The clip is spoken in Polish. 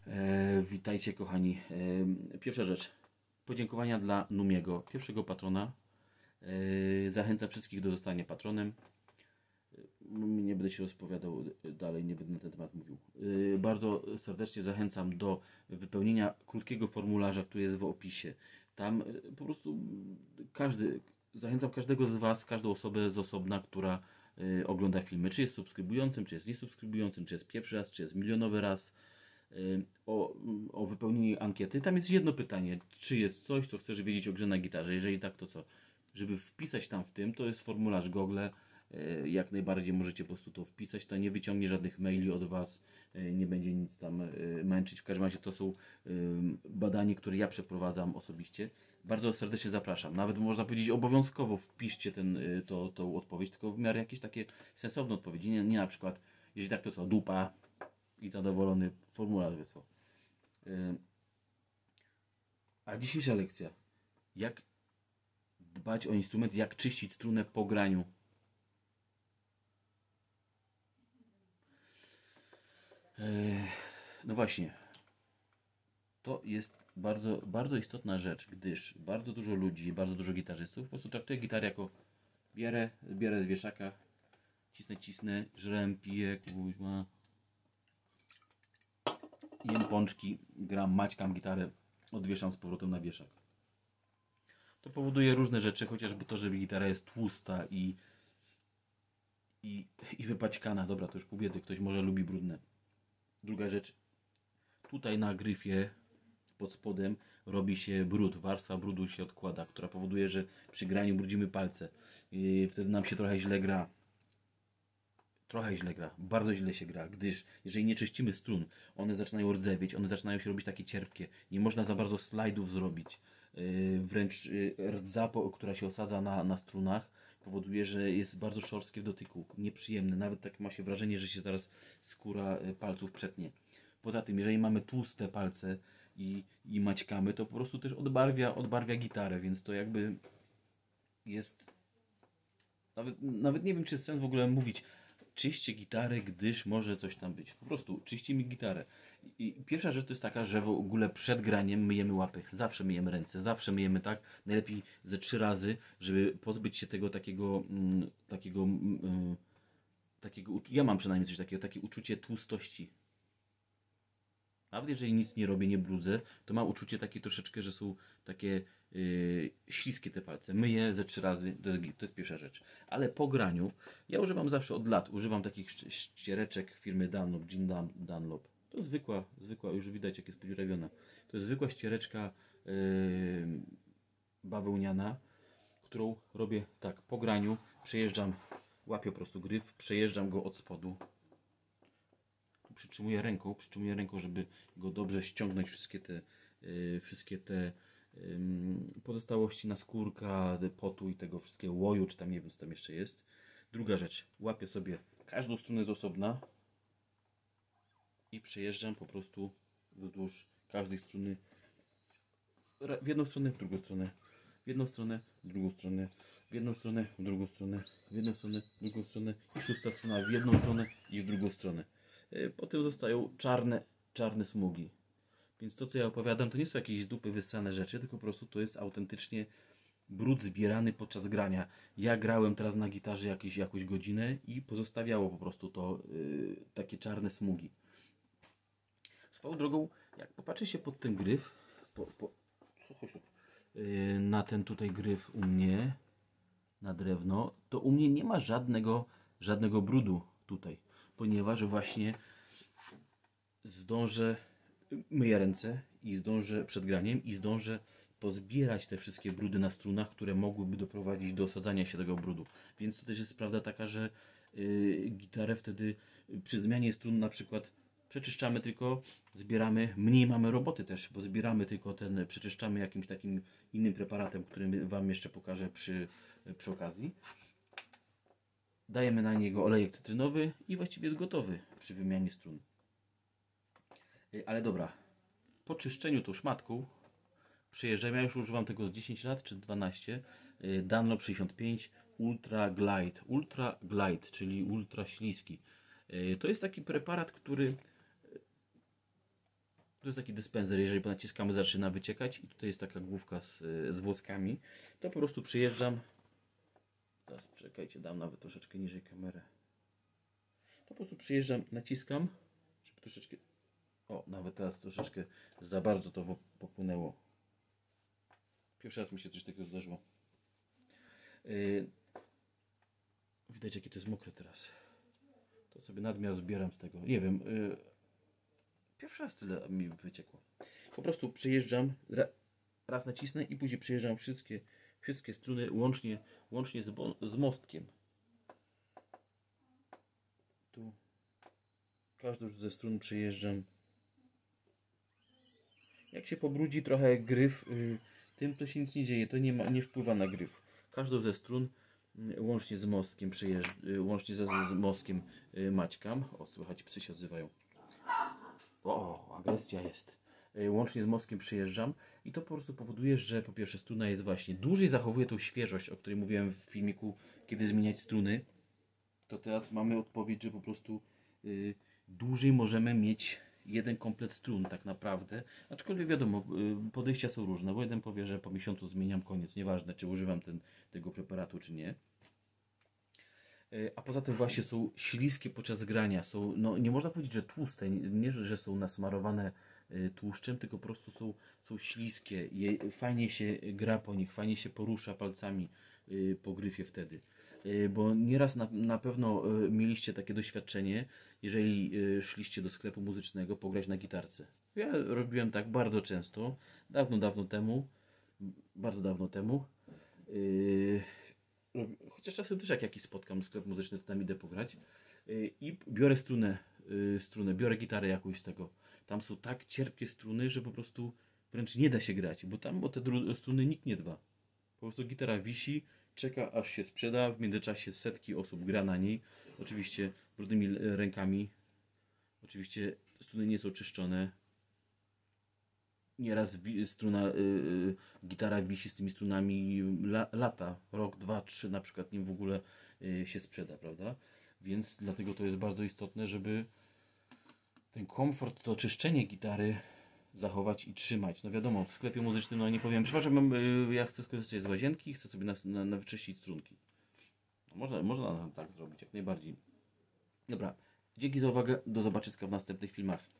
Witajcie kochani. Pierwsza rzecz. Podziękowania dla Numiego, pierwszego patrona. Zachęcam wszystkich do zostania patronem. Nie będę się rozpowiadał dalej, nie będę na ten temat mówił. Bardzo serdecznie zachęcam do wypełnienia krótkiego formularza, który jest w opisie. Tam po prostu zachęcam każdego z Was, każdą osobę z osobna, która ogląda filmy. Czy jest subskrybującym, czy jest niesubskrybującym, czy jest pierwszy raz, czy jest milionowy raz. O wypełnienie ankiety. Tam jest jedno pytanie. Czy jest coś, co chcesz wiedzieć o grze na gitarze? Jeżeli tak, to co? Żeby wpisać tam w tym, to jest formularz Google. Jak najbardziej możecie po prostu to wpisać. To nie wyciągnie żadnych maili od Was. Nie będzie nic tam męczyć. W każdym razie to są badania, które ja przeprowadzam osobiście. Bardzo serdecznie zapraszam. Nawet można powiedzieć obowiązkowo wpiszcie tą odpowiedź, tylko w miarę jakieś takie sensowne odpowiedzi. Nie na przykład, jeżeli tak, to co? Dupa i zadowolony formularz wysłał. A dzisiejsza lekcja. Jak dbać o instrument, jak czyścić strunę po graniu. No właśnie. To jest bardzo, bardzo istotna rzecz, gdyż bardzo dużo ludzi, bardzo dużo gitarzystów po prostu traktuje gitarę jako bierę z wieszaka, cisnę, żrem, piję, kuźma, jem pączki, gram, maćkam gitarę, odwieszam z powrotem na wieszak. To powoduje różne rzeczy, chociażby to, że gitara jest tłusta i wypaćkana. Dobra, to już pół biedy, ktoś może lubi brudne. Druga rzecz, tutaj na gryfie pod spodem robi się brud, warstwa brudu się odkłada, która powoduje, że przy graniu brudzimy palce. I wtedy nam się trochę źle gra. Bardzo źle się gra, gdyż jeżeli nie czyścimy strun, one zaczynają rdzewieć, one zaczynają się robić takie cierpkie. Nie można za bardzo slajdów zrobić. Wręcz rdza, która się osadza na strunach, powoduje, że jest bardzo szorstkie w dotyku, nieprzyjemne. Nawet tak ma się wrażenie, że się zaraz skóra palców przetnie. Poza tym, jeżeli mamy tłuste palce i maćkamy, to po prostu też odbarwia gitarę, więc to jakby jest... Nawet nie wiem, czy jest sens w ogóle mówić czyście gitarę, gdyż może coś tam być. Po prostu czyścimy gitarę. I pierwsza rzecz to jest taka, że w ogóle przed graniem myjemy łapy. Zawsze myjemy ręce, zawsze myjemy tak. Najlepiej ze 3 razy, żeby pozbyć się tego ja mam przynajmniej coś takiego, takie uczucie tłustości. Nawet jeżeli nic nie robię, nie brudzę, to mam uczucie takie troszeczkę, że są takie śliskie te palce. Myję ze 3 razy, to jest pierwsza rzecz. Ale po graniu, ja używam zawsze od lat, używam takich ściereczek firmy Dunlop, Jean Dunlop. To zwykła, już widać jak jest podziurawiona. To jest zwykła ściereczka bawełniana, którą robię tak, po graniu przejeżdżam, łapię po prostu gryf, przejeżdżam go od spodu. Przytrzymuję ręką, żeby go dobrze ściągnąć wszystkie te pozostałości naskórka, potu i tego wszystkiego łoju, czy tam nie wiem co tam jeszcze jest. Druga rzecz, łapię sobie każdą strunę z osobna i przejeżdżam po prostu wzdłuż każdej struny w jedną stronę, w drugą stronę, w jedną stronę, w drugą stronę, w jedną stronę, w drugą stronę, w jedną stronę, w drugą stronę i szósta strona w jedną stronę i w drugą stronę. Potem zostają czarne smugi. Więc to, co ja opowiadam, to nie są jakieś z dupy wyssane rzeczy, tylko po prostu to jest autentycznie brud zbierany podczas grania. Ja grałem teraz na gitarze jakąś godzinę i pozostawiało po prostu to takie czarne smugi. Swoją drogą, jak popatrzy się pod ten gryf, na ten tutaj gryf u mnie, na drewno, to u mnie nie ma żadnego brudu tutaj, ponieważ właśnie myję ręce i zdążę przed graniem i zdążę pozbierać te wszystkie brudy na strunach, które mogłyby doprowadzić do osadzania się tego brudu. Więc to też jest prawda taka, że gitarę wtedy przy zmianie strun na przykład przeczyszczamy tylko, zbieramy, mniej mamy roboty też, bo zbieramy tylko przeczyszczamy jakimś takim innym preparatem, który Wam jeszcze pokażę przy okazji. Dajemy na niego olejek cytrynowy i właściwie jest gotowy przy wymianie strun. Ale dobra, po czyszczeniu tą szmatką przejeżdżam, ja już używam tego z 10 lat czy 12, Dunlop 65 Ultra Glide, czyli ultra śliski. To jest taki preparat, który jest taki dyspenser, jeżeli naciskamy, zaczyna wyciekać i tutaj jest taka główka z włoskami, to po prostu przyjeżdżam. Teraz czekajcie, dam nawet troszeczkę niżej kamerę. To po prostu przyjeżdżam, naciskam, żeby troszeczkę... O, nawet teraz troszeczkę za bardzo to popłynęło. Pierwszy raz mi się coś takiego zdarzyło. Widać, jakie to jest mokre teraz. To sobie nadmiar zbieram z tego. Nie wiem. Pierwszy raz tyle mi wyciekło. Po prostu przyjeżdżam, raz nacisnę i później przyjeżdżam wszystkie struny łącznie z mostkiem. Tu każdą już ze strun przyjeżdżam. Jak się pobrudzi trochę gryf, tym to się nic nie dzieje. To nie wpływa na gryf. Każdą ze strun łącznie z mostkiem łącznie z mostkiem maćkam. O, słychać, psy się odzywają. O, agresja jest. Łącznie z mostkiem przyjeżdżam i to po prostu powoduje, że po pierwsze struna jest właśnie dłużej zachowuje tą świeżość, o której mówiłem w filmiku, kiedy zmieniać struny. To teraz mamy odpowiedź, że po prostu dłużej możemy mieć jeden komplet strun tak naprawdę. Aczkolwiek wiadomo, podejścia są różne, bo jeden powie, że po miesiącu zmieniam, koniec, nieważne czy używam tego preparatu czy nie. A poza tym właśnie są śliskie podczas grania, są, no nie można powiedzieć, że tłuste, nie, że są nasmarowane tłuszczem, tylko po prostu są śliskie, fajnie się gra po nich, fajnie się porusza palcami po gryfie wtedy. Bo nieraz na pewno mieliście takie doświadczenie, jeżeli szliście do sklepu muzycznego pograć na gitarce. Ja robiłem tak bardzo często, dawno temu, bardzo dawno temu. Chociaż czasem też jak jakiś spotkam sklep muzyczny, to tam idę pograć i biorę strunę, biorę gitarę jakąś z tego. Tam są tak cierpkie struny, że po prostu wręcz nie da się grać, bo tam o te struny nikt nie dba. Po prostu gitara wisi, czeka aż się sprzeda, w międzyczasie setki osób gra na niej. Oczywiście brudnymi rękami. Oczywiście struny nie są czyszczone. Nieraz gitara wisi z tymi strunami lata, rok, dwa, trzy na przykład, nim w ogóle się sprzeda, prawda? Więc dlatego to jest bardzo istotne, żeby ten komfort, to czyszczenie gitary zachować i trzymać. No wiadomo, w sklepie muzycznym no nie powiem, przepraszam, ja chcę skorzystać z łazienki i chcę sobie wyczyścić strunki. Można tak zrobić, jak najbardziej. Dobra, dzięki za uwagę, do zobaczyska w następnych filmach.